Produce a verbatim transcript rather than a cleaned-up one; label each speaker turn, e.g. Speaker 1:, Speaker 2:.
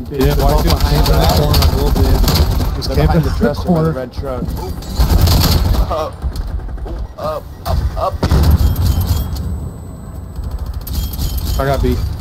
Speaker 1: Yeah, why do behind the corner a little bit?
Speaker 2: He's camping the dresser by the red truck.
Speaker 3: Up, up, up, up here.
Speaker 1: I got beat.